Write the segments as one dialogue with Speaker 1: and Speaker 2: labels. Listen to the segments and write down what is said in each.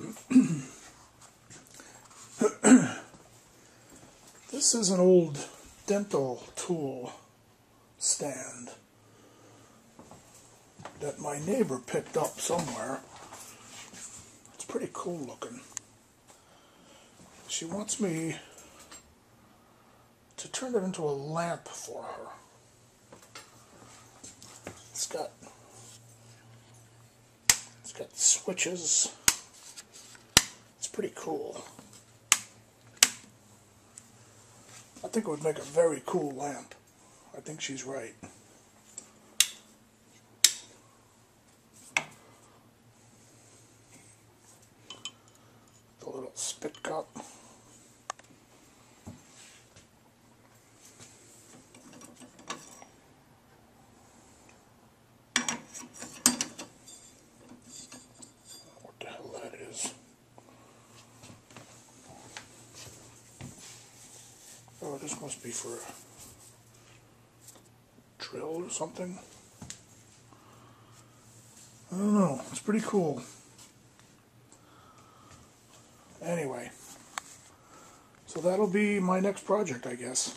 Speaker 1: This is an old dental tool stand that my neighbor picked up somewhere. It's pretty cool looking. She wants me to turn it into a lamp for her. It's got switches. It's pretty cool. I think it would make a very cool lamp. I think she's right. The little spit cup. What the hell that is? Oh, this must be for a drill or something. I don't know. It's pretty cool. Anyway, so that'll be my next project, I guess.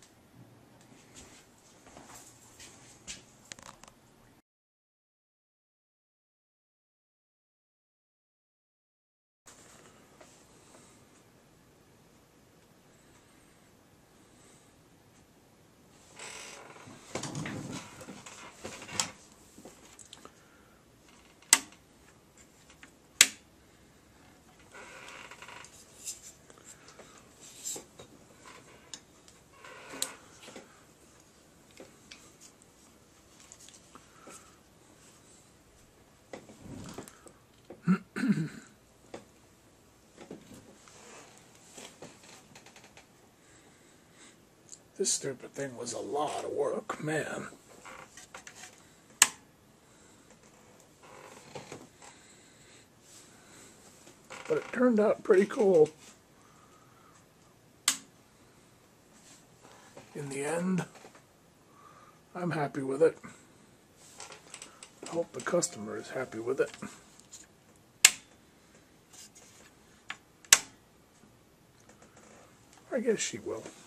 Speaker 1: This stupid thing was a lot of work, man. But it turned out pretty cool. In the end, I'm happy with it. I hope the customer is happy with it. I guess she will.